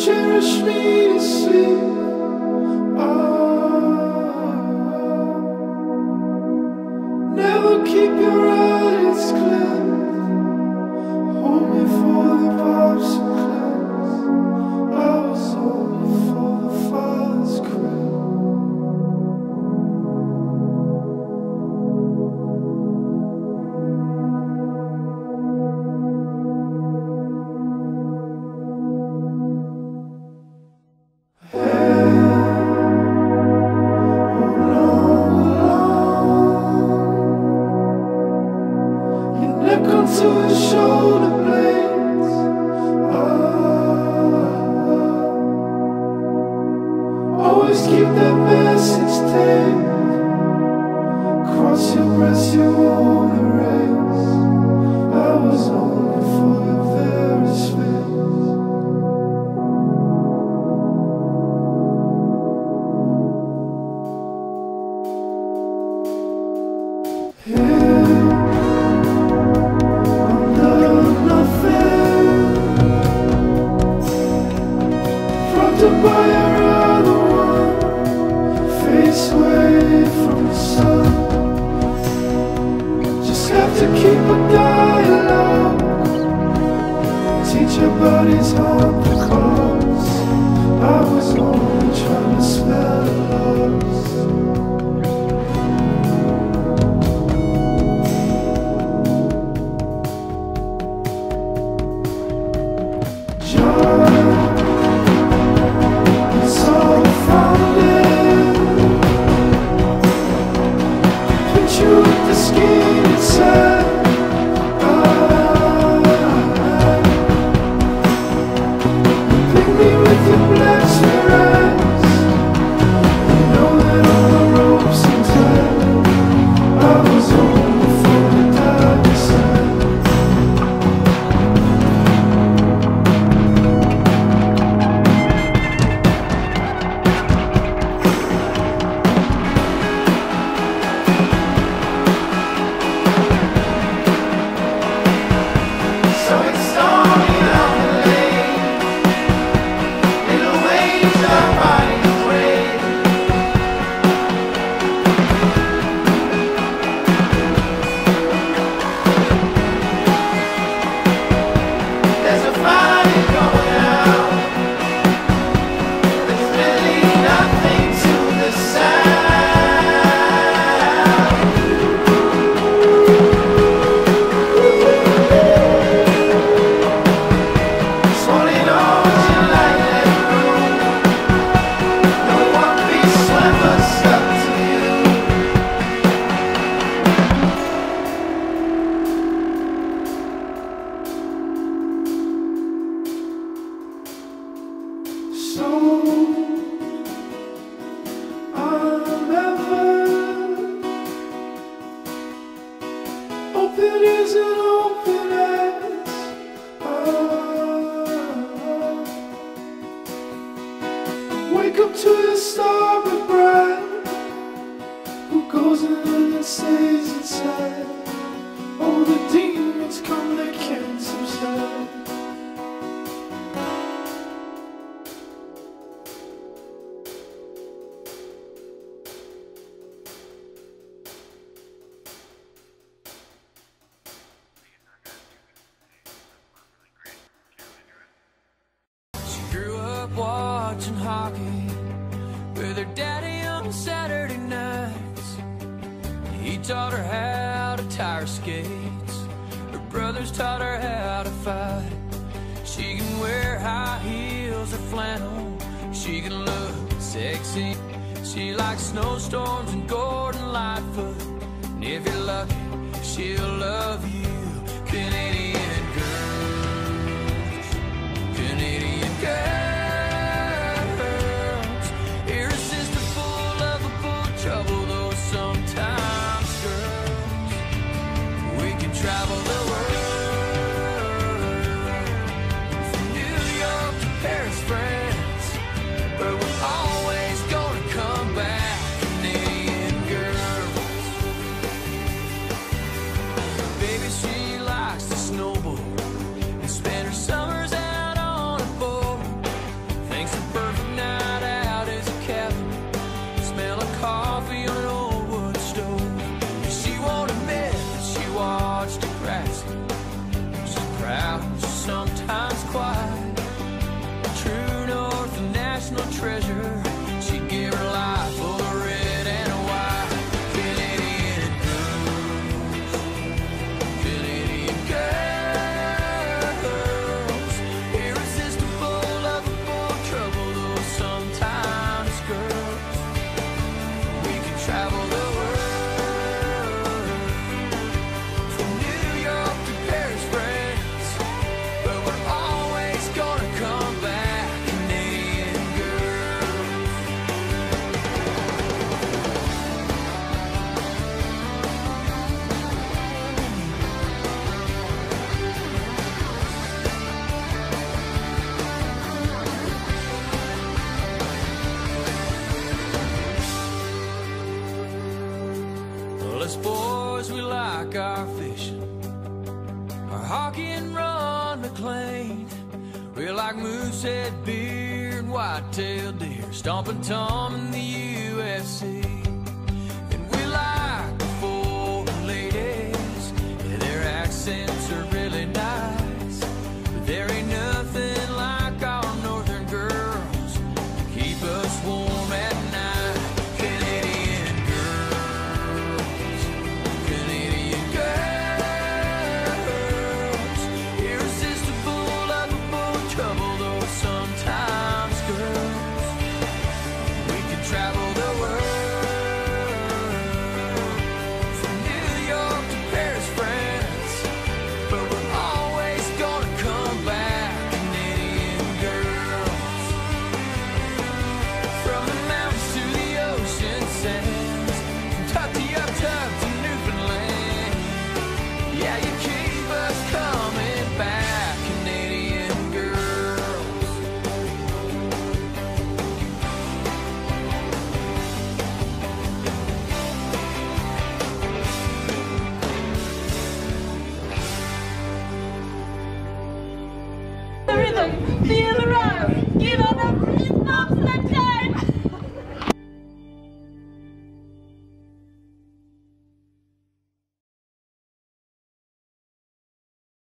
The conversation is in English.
cherish me to sleep. Never keep your eyes clear. Hold me for the pops and clams. I was only for the father's crib. To his shoulder blades, always keep that message taped. Cross your breast, you won't erase. I was only for your very space. By your other one, face away from the sun. Just have to keep a dialogue. Teach your bodies how to cause. I was only trying to smell loves. Open ears and open eyes. Wake up to your starboard bride, who goes in and stays inside. Oh, the demons come, they can't subside. Watching hockey with her daddy on Saturday nights. He taught her how to tie her skates. Her brothers taught her how to fight. She can wear high heels or flannel. She can look sexy. She likes snowstorms and Gordon Lightfoot. And if you're lucky, she'll love you. Canadian girls, Canadian girls. Trouble though sometimes, girls, we can travel the world, from New York to Paris, France, but we're always gonna come back, Canadian girls. Well, us boys, we like our fishing, our hockey and Ron McLean. We like moosehead beer and white-tailed deer, stomping Tom in the UFC. And we like the four ladies, yeah, their accents are really nice. But there ain't nothing like our northern girls to keep us warm at night. Canadian girls, Canadian girls, irresistible, lovable, trouble though sometimes, girls. We could travel the world, from New York to Paris, France, but we're always gonna come back, Canadian girls. From the mountains to the ocean sands, Kentucky up to Newfoundland, yeah, you keep us coming back, Canadian girls. The rhythm, feel the rhyme, get on the rhythm, select